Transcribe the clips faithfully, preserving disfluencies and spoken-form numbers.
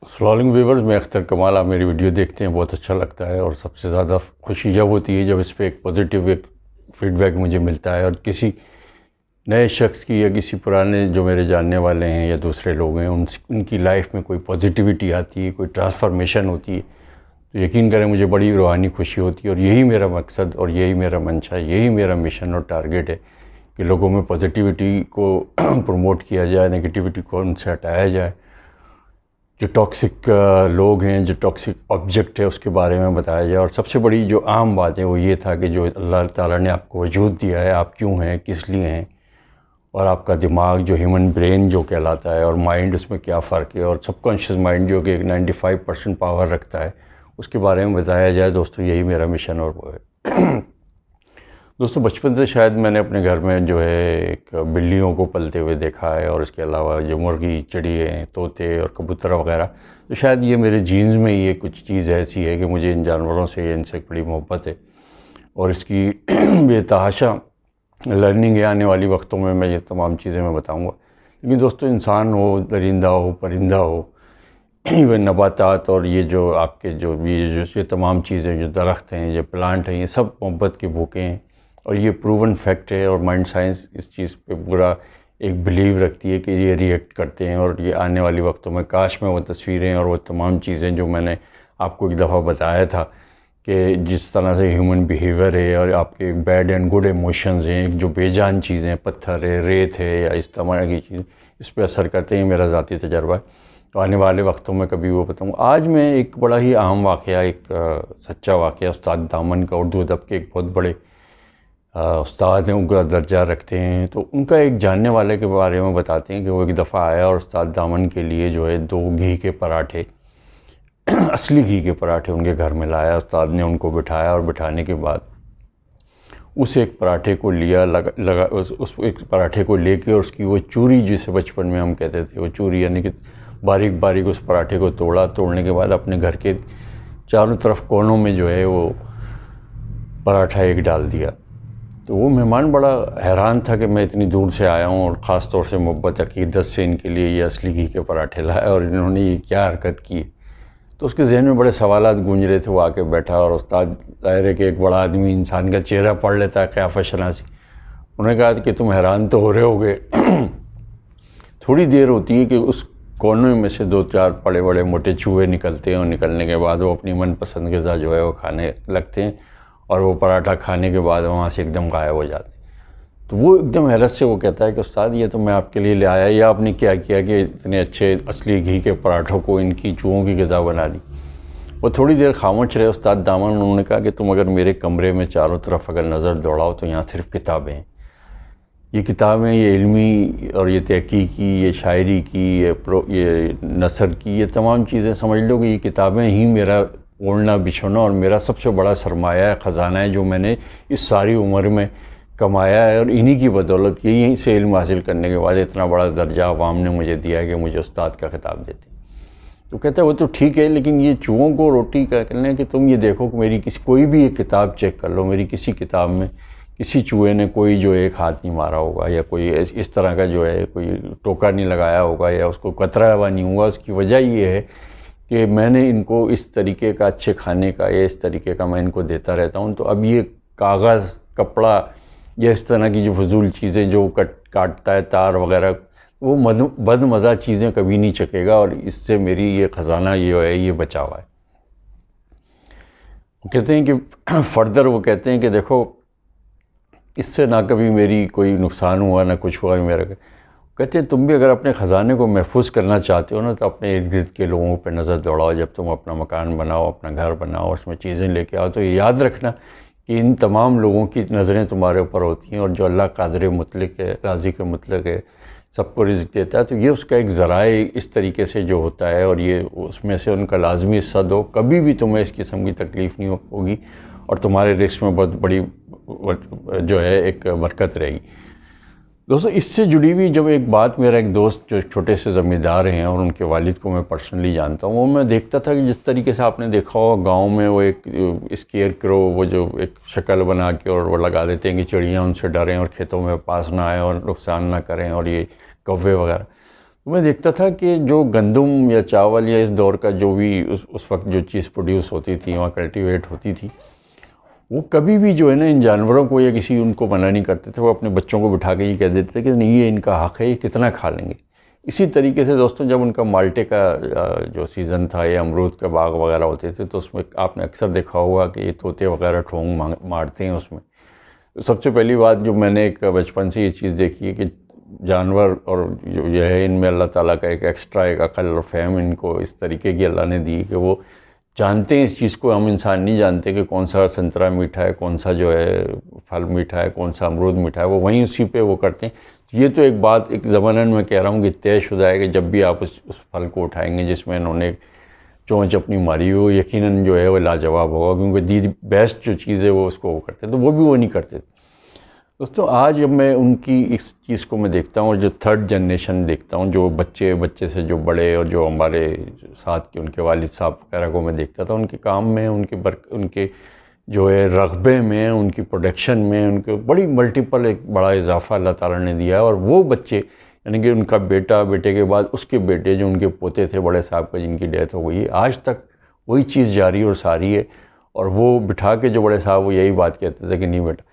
السلام علیکم ویورز، میں اختر کمال. آپ میری ویڈیو دیکھتے ہیں، بہت اچھا لگتا ہے اور سب سے زیادہ خوشی جب ہوتی ہے جب اس پہ ایک پازیٹیو ایک فیڈ بیک مجھے ملتا ہے اور کسی نئے شخص کی یا کسی پرانے جو میرے جاننے والے ہیں یا دوسرے لوگ ہیں ان ان کی لائف میں کوئی پازیٹیوٹی آتی ہے، کوئی ٹرانسفارمیشن ہوتی ہے، تو یقین کریں مجھے بڑی روحانی خوشی ہوتی ہے. اور یہی میرا مقصد اور یہی میرا منشا، یہی میرا مشن اور ٹارگیٹ ہے کہ لوگوں میں پازیٹیوٹی کو پروموٹ کیا جائے، نگیٹیوٹی کو ان سے ہٹایا جائے. جو ٹاکسک لوگ ہیں، جو ٹاکسک آبجیکٹ ہے، اس کے بارے میں بتایا جائے. اور سب سے بڑی جو عام بات ہے وہ یہ تھا کہ جو اللہ تعالیٰ نے آپ کو وجود دیا ہے، آپ کیوں ہیں، کس لیے ہیں، اور آپ کا دماغ جو ہیومن برین جو کہلاتا ہے اور مائنڈ، اس میں کیا فرق ہے، اور سب کانشیس مائنڈ جو کہ ایک نائنٹی فائیو پرسینٹ پاور رکھتا ہے، اس کے بارے میں بتایا جائے. دوستو یہی میرا مشن اور وہ ہے. دوستو بچپن سے شاید میں نے اپنے گھر میں جو ہے ایک بلیوں کو پلتے ہوئے دیکھا ہے، اور اس کے علاوہ جو مرغی، چڑیے، طوطے اور کبوتر وغیرہ، تو شاید یہ میرے جینز میں یہ کچھ چیز ایسی ہے کہ مجھے ان جانوروں سے، ان سے بڑی محبت ہے. اور اس کی بے تحاشا لرننگ ہے. آنے والی وقتوں میں میں یہ تمام چیزیں میں بتاؤں گا. لیکن دوستو انسان ہو، درندہ ہو، پرندہ ہو، ایون نباتات، اور یہ جو آپ کے جو یہ جو یہ تمام چیزیں، جو درخت ہیں، جو پلانٹ ہیں، یہ سب محبت کے بھوکے ہیں. اور یہ پروون فیکٹ ہے، اور مائنڈ سائنس اس چیز پہ پورا ایک بلیو رکھتی ہے کہ یہ ریئیکٹ کرتے ہیں. اور یہ آنے والی وقتوں میں کاش میں وہ تصویریں اور وہ تمام چیزیں جو میں نے آپ کو ایک دفعہ بتایا تھا کہ جس طرح سے ہیومن بیہیویئر ہے اور آپ کے بیڈ اینڈ گڈ ایموشنز ہیں، ایک جو بے جان چیزیں، پتھر ہے، ریت ہے، یا اس طرح کی چیز اس پہ اثر کرتے ہیں. میرا ذاتی تجربہ ہے. تو آنے والے وقتوں میں کبھی وہ بتاؤں. آج میں ایک بڑا ہی عام واقعہ، ایک سچا واقعہ استاد دامن کا، اردو ادب کے ایک بہت بڑے استاد ہیں، ان کا درجہ رکھتے ہیں. تو ان کا ایک جاننے والے کے بارے میں بتاتے ہیں کہ وہ ایک دفعہ آیا اور استاد دامن کے لیے جو ہے دو گھی کے پراٹھے، اصلی گھی کے پراٹھے ان کے گھر میں لایا. استاد نے ان کو بٹھایا اور بٹھانے کے بعد اس ایک پراٹھے کو لیا، لگا, لگا اس, اس ایک پراٹھے کو لے کے اور اس کی وہ چوری، جسے بچپن میں ہم کہتے تھے وہ چوری، یعنی کہ باریک باریک اس پراٹھے کو توڑا. توڑنے کے بعد اپنے گھر کے چاروں طرف کونوں میں جو ہے وہ پراٹھا ایک ڈال دیا. تو وہ مہمان بڑا حیران تھا کہ میں اتنی دور سے آیا ہوں اور خاص طور سے محبت عقیدت سے ان کے لیے یہ اصلی گھی کے پراٹھے لائے اور انہوں نے یہ کیا حرکت کی. تو اس کے ذہن میں بڑے سوالات گونج رہے تھے. وہ آ کے بیٹھا اور استاد ظاہر ہے کہ ایک بڑا آدمی انسان کا چہرہ پڑھ لیتا ہے، قیافہ شناسی. انہوں نے کہا کہ تم حیران تو ہو رہے ہوگے. تھوڑی دیر ہوتی ہے کہ اس کونے میں سے دو چار بڑے بڑے موٹے چوہے نکلتے ہیں، اور نکلنے کے بعد وہ اپنی من پسند غذا جو ہے وہ کھانے لگتے ہیں، اور وہ پراٹھا کھانے کے بعد وہاں سے ایک دم غائب ہو جاتے ہیں. تو وہ ایک دم حیرت سے وہ کہتا ہے کہ استاد یہ تو میں آپ کے لیے لے آیا، یا آپ نے کیا کیا کہ اتنے اچھے اصلی گھی کے پراٹھوں کو ان کی چوہوں کی غذا بنا دی. وہ تھوڑی دیر خاموش رہے استاد دامن. انہوں نے کہا کہ تم اگر میرے کمرے میں چاروں طرف اگر نظر دوڑاؤ تو یہاں صرف کتابیں ہیں. یہ کتابیں، یہ علمی اور یہ تحقیقی، یہ شاعری کی، یہ پرو یہ نثر کی، یہ تمام چیزیں سمجھ لو کہ یہ کتابیں ہی میرا اوڑھنا بچھونا اور میرا سب سے بڑا سرمایہ ہے، خزانہ ہے، جو میں نے اس ساری عمر میں کمایا ہے. اور انہی کی بدولت یہیں سے علم حاصل کرنے کے بعد اتنا بڑا درجہ عوام نے مجھے دیا ہے کہ مجھے استاد کا خطاب دیتے ہیں. تو کہتا ہے وہ تو ٹھیک ہے، لیکن یہ چوہوں کو روٹی کا کہنا کہ تم یہ دیکھو کہ میری کسی کوئی بھی ایک کتاب چیک کر لو، میری کسی کتاب میں کسی چوہے نے کوئی جو ایک ہاتھ نہیں مارا ہوگا، یا کوئی اس طرح کا جو ہے کوئی ٹوکا نہیں لگایا ہوگا، یا اس کو قطرہ ہوا نہیں ہوا. اس کی وجہ یہ ہے کہ میں نے ان کو اس طریقے کا اچھے کھانے کا یا اس طریقے کا میں ان کو دیتا رہتا ہوں. تو اب یہ کاغذ، کپڑا یا اس طرح کی جو فضول چیزیں جو کٹ کاٹتا ہے تار وغیرہ، وہ بد مزہ چیزیں کبھی نہیں چکے گا. اور اس سے میری یہ خزانہ یہ ہے، یہ بچا ہوا ہے. کہتے ہیں کہ فردر وہ کہتے ہیں کہ دیکھو اس سے نہ کبھی میری کوئی نقصان ہوا نہ کچھ ہوا میرا. کہتے ہیں تم بھی اگر اپنے خزانے کو محفوظ کرنا چاہتے ہو نا تو اپنے ارد گرد کے لوگوں پہ نظر دوڑاؤ. جب تم اپنا مکان بناؤ، اپنا گھر بناؤ، اس میں چیزیں لے کے آؤ، تو یہ یاد رکھنا کہ ان تمام لوگوں کی نظریں تمہارے اوپر ہوتی ہیں، اور جو اللہ قادر مطلق ہے، راضی کے مطلق ہے، سب کو رزق دیتا ہے. تو یہ اس کا ایک ذرائع اس طریقے سے جو ہوتا ہے، اور یہ اس میں سے ان کا لازمی حصہ دو. کبھی بھی تمہیں اس قسم کی تکلیف نہیں ہوگی، اور تمہارے رزق میں بہت بڑی جو ہے ایک برکت رہے گی. دوستو اس سے جڑی ہوئی جب ایک بات، میرا ایک دوست جو چھوٹے سے زمیندار ہیں اور ان کے والد کو میں پرسنلی جانتا ہوں، وہ میں دیکھتا تھا کہ جس طریقے سے آپ نے دیکھا ہو گاؤں میں وہ ایک اسکیئر کرو، وہ جو ایک شکل بنا کے اور وہ لگا دیتے ہیں کہ چڑیاں ان سے ڈریں اور کھیتوں میں پاس نہ آئیں اور نقصان نہ کریں، اور یہ کوے وغیرہ. میں دیکھتا تھا کہ جو گندم یا چاول یا اس دور کا جو بھی اس اس وقت جو چیز پروڈیوس ہوتی تھی وہاں کلٹیویٹ ہوتی تھی، وہ کبھی بھی جو ہے نا ان جانوروں کو یا کسی ان کو منع نہیں کرتے تھے. وہ اپنے بچوں کو بٹھا کے یہ کہہ دیتے تھے کہ نہیں یہ ان کا حق ہے، یہ کتنا کھا لیں گے. اسی طریقے سے دوستوں جب ان کا مالٹے کا جو سیزن تھا یا امرود کا باغ وغیرہ ہوتے تھے تو اس میں آپ نے اکثر دیکھا ہوگا کہ یہ طوطے وغیرہ ٹھونگ مارتے ہیں اس میں. سب سے پہلی بات جو میں نے ایک بچپن سے یہ چیز دیکھی ہے کہ جانور اور جو یہ ہے ان میں اللہ تعالیٰ کا ایک ایکسٹرا ایک عقل اور فہم ان کو اس طریقے کی اللہ نے دی کہ وہ جانتے ہیں اس چیز کو. ہم انسان نہیں جانتے کہ کون سا سنترا میٹھا ہے، کون سا جو ہے پھل میٹھا ہے، کون سا امرود میٹھا ہے، وہ وہیں اسی پہ وہ کرتے ہیں. یہ تو ایک بات ایک زبانن میں کہہ رہا ہوں کہ طے شدہ ہے کہ جب بھی آپ اس اس پھل کو اٹھائیں گے جس میں انہوں نے چونچ اپنی ماری ہو، یقیناً جو ہے وہ لاجواب ہوگا، کیونکہ دی بیسٹ جو چیز ہے وہ اس کو وہ کرتے ہیں. تو وہ بھی وہ نہیں کرتے. دوستوں آج جب میں ان کی اس چیز کو میں دیکھتا ہوں اور جو تھرڈ جنریشن دیکھتا ہوں، جو بچے بچے سے جو بڑے اور جو ہمارے ساتھ کے ان کے والد صاحب وغیرہ کو میں دیکھتا تھا، ان کے کام میں، ان کے برک ان کے جو ہے رغبے میں، ان کی پروڈکشن میں، ان کے بڑی ملٹیپل ایک بڑا اضافہ اللہ تعالیٰ نے دیا ہے. اور وہ بچے یعنی کہ ان کا بیٹا، بیٹے کے بعد اس کے بیٹے جو ان کے پوتے تھے بڑے صاحب کا جن کی ڈیتھ ہو گئی، آج تک وہی چیز جاری اور ساری ہے. اور وہ بٹھا کے جو بڑے صاحب وہ یہی بات کہتے تھے کہ نہیں بیٹا.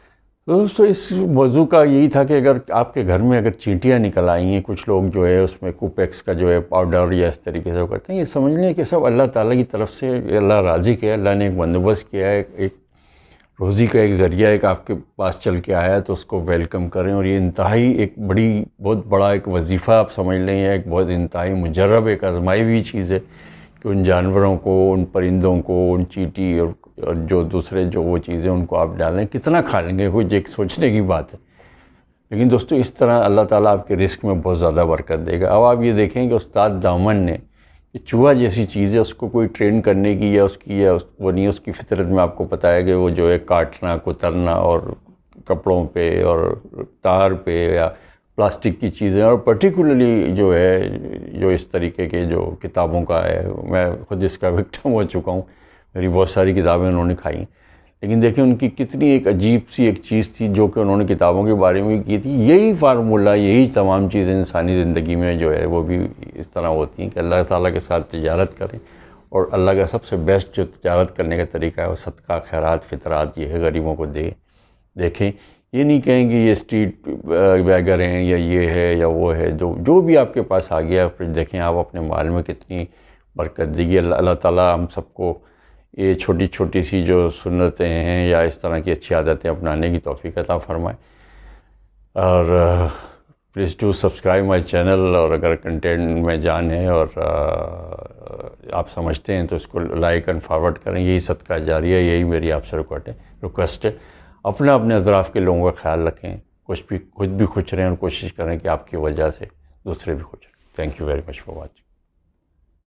دوستو اس موضوع کا یہی تھا کہ اگر آپ کے گھر میں اگر چینٹیاں نکل آئی ہیں، کچھ لوگ جو ہے اس میں کوپیکس کا جو ہے پاؤڈر یا اس طریقے سے وہ کرتے ہیں، یہ سمجھ لیں کہ سب اللہ تعالیٰ کی طرف سے اللہ راضی کیا ہے، اللہ نے ایک بندوبست کیا ہے، ایک روزی کا ایک ذریعہ ایک آپ کے پاس چل کے آیا ہے تو اس کو ویلکم کریں. اور یہ انتہائی ایک بڑی بہت بڑا ایک وظیفہ آپ سمجھ لیں، یا ایک بہت انتہائی مجرب ایک آزمائی ہوئی چیز ہے کہ ان جانوروں کو، ان پرندوں کو، ان چیٹی اور اور جو دوسرے جو وہ چیزیں ان کو آپ ڈالیں، کتنا کھا لیں گے، کچھ ایک سوچنے کی بات ہے. لیکن دوستو اس طرح اللہ تعالیٰ آپ کے رزق میں بہت زیادہ برکت دے گا. اب آپ یہ دیکھیں کہ استاد دامن نے کہ چوہا جیسی چیز ہے اس کو کوئی ٹرین کرنے کی یا اس کی یا وہ نہیں، اس کی فطرت میں آپ کو پتہ ہے کہ وہ جو ہے کاٹنا، کترنا اور کپڑوں پہ اور تار پہ یا پلاسٹک کی چیزیں، اور پرٹیکولرلی جو ہے جو اس طریقے کے جو کتابوں کا ہے، میں خود اس کا وکٹم ہو چکا ہوں، میری بہت ساری کتابیں انہوں نے کھائیں. لیکن دیکھیں ان کی کتنی ایک عجیب سی ایک چیز تھی جو کہ انہوں نے کتابوں کے بارے میں کی تھی. یہی فارمولہ، یہی تمام چیزیں انسانی زندگی میں جو ہے وہ بھی اس طرح ہوتی ہیں کہ اللہ تعالیٰ کے ساتھ تجارت کریں. اور اللہ کا سب سے بیسٹ جو تجارت کرنے کا طریقہ ہے وہ صدقہ، خیرات، فطرات یہ ہے، غریبوں کو دے. دیکھیں یہ نہیں کہیں کہ یہ اسٹریٹ بیگر ہیں یا یہ ہے یا وہ ہے، جو جو بھی آپ کے پاس آ گیا پھر دیکھیں آپ اپنے مال میں کتنی برکت دے گی. اللہ اللہ تعالیٰ ہم سب کو یہ چھوٹی چھوٹی سی جو سنتیں ہیں یا اس طرح کی اچھی عادتیں اپنانے کی توفیق عطا فرمائے. اور please do subscribe my channel. اور اگر کنٹینٹ میں جان ہے اور آپ سمجھتے ہیں تو اس کو لائک اینڈ فارورڈ کریں. یہی صدقہ جاریہ ہے، یہی میری آپ سے ریکویسٹ ہے ریکویسٹ ہے اپنا اپنے اطراف کے لوگوں کا خیال رکھیں، کچھ بھی خود بھی خوش رہیں اور کوشش کریں کہ آپ کی وجہ سے دوسرے بھی خوش رہیں. Thank you very much for watching.